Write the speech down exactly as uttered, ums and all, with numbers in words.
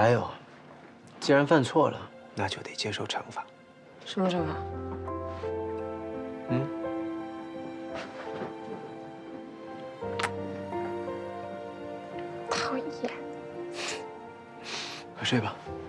还有，既然犯错了，那就得接受惩罚。 什么惩罚？ 嗯？ 讨厌。 快睡吧。